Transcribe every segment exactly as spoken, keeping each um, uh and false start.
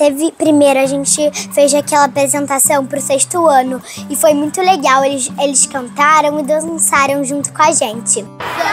teve, primeiro a gente fez aquela apresentação pro sexto ano e foi muito legal, eles, eles cantaram e dançaram junto com a gente.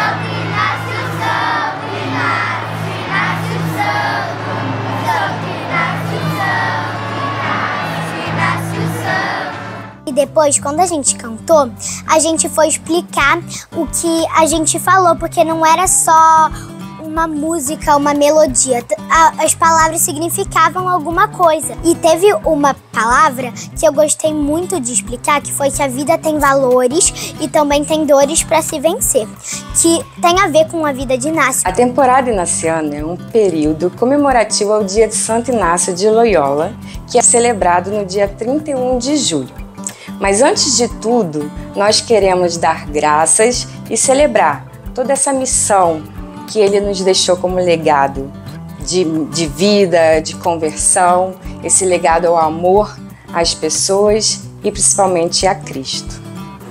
E depois, quando a gente cantou, a gente foi explicar o que a gente falou, porque não era só uma música, uma melodia. As palavras significavam alguma coisa. E teve uma palavra que eu gostei muito de explicar, que foi que a vida tem valores e também tem dores para se vencer, que tem a ver com a vida de Inácio. A temporada inaciana é um período comemorativo ao dia de Santo Inácio de Loyola, que é celebrado no dia trinta e um de julho. Mas antes de tudo, nós queremos dar graças e celebrar toda essa missão que ele nos deixou como legado de, de vida, de conversão, esse legado ao amor às pessoas e principalmente a Cristo.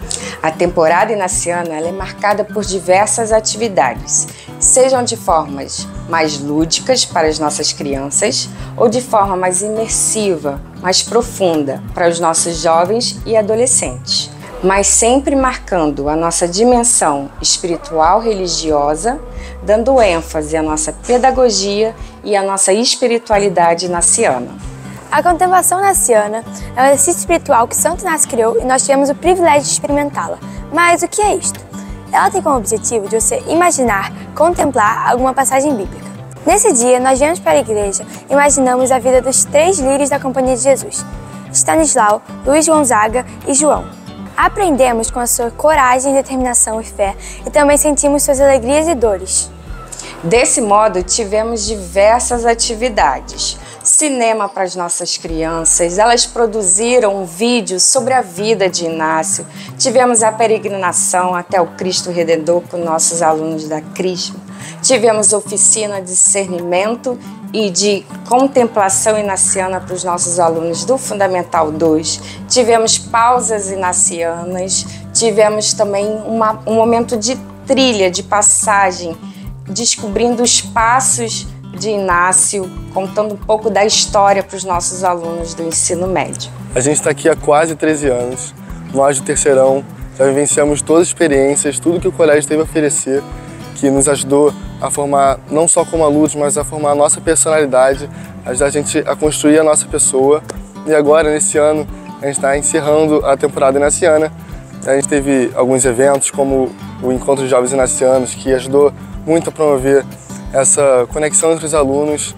A temporada inaciana ela é marcada por diversas atividades, sejam de formas mais lúdicas para as nossas crianças ou de forma mais imersiva, mais profunda para os nossos jovens e adolescentes, mas sempre marcando a nossa dimensão espiritual religiosa, dando ênfase à nossa pedagogia e à nossa espiritualidade inaciana. A contemplação inaciana é um exercício espiritual que Santo Inácio criou e nós tivemos o privilégio de experimentá-la. Mas o que é isto? Ela tem como objetivo de você imaginar, contemplar alguma passagem bíblica. Nesse dia, nós viemos para a igreja e imaginamos a vida dos três líderes da Companhia de Jesus, Stanislau, Luiz Gonzaga e João. Aprendemos com a sua coragem, determinação e fé e também sentimos suas alegrias e dores. Desse modo, tivemos diversas atividades. Cinema para as nossas crianças, elas produziram um vídeo sobre a vida de Inácio. Tivemos a peregrinação até o Cristo Redentor com nossos alunos da Crisma. Tivemos oficina de discernimento e de contemplação inaciana para os nossos alunos do Fundamental dois. Tivemos pausas inacianas, tivemos também uma, um momento de trilha, de passagem, descobrindo os passos de Inácio, contando um pouco da história para os nossos alunos do ensino médio. A gente está aqui há quase treze anos, nós do terceirão, já vivenciamos todas as experiências, tudo que o colégio teve a oferecer, que nos ajudou a formar, não só como alunos, mas a formar a nossa personalidade, ajudar a gente a construir a nossa pessoa. E agora, nesse ano, a gente está encerrando a temporada inaciana. A gente teve alguns eventos, como o Encontro de Jovens Inacianos, que ajudou muito a promover essa conexão entre os alunos,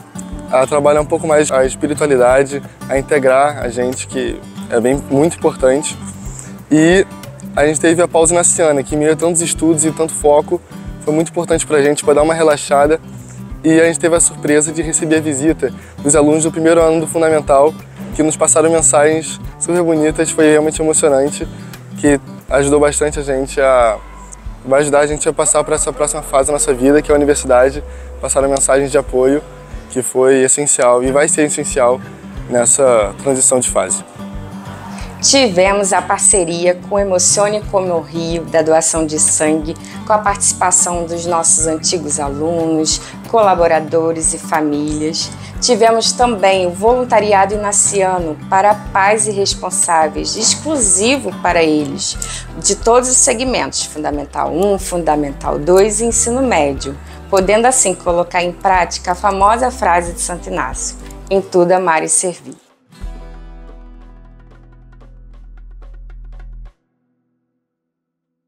a trabalhar um pouco mais a espiritualidade, a integrar a gente, que é bem, muito importante. E a gente teve a pausa inaciana, que em meio a tantos estudos e tanto foco, foi muito importante para a gente, para dar uma relaxada. E a gente teve a surpresa de receber a visita dos alunos do primeiro ano do Fundamental, que nos passaram mensagens super bonitas, foi realmente emocionante, que ajudou bastante a gente a... vai ajudar a gente a passar para essa próxima fase da nossa vida, que é a universidade, passaram mensagens de apoio, que foi essencial e vai ser essencial nessa transição de fase. Tivemos a parceria com Emocione Como o Rio, da doação de sangue, com a participação dos nossos antigos alunos, colaboradores e famílias. Tivemos também o voluntariado inaciano para pais e responsáveis, exclusivo para eles, de todos os segmentos, Fundamental um, Fundamental dois e Ensino Médio, podendo assim colocar em prática a famosa frase de Santo Inácio: em tudo amar e servir.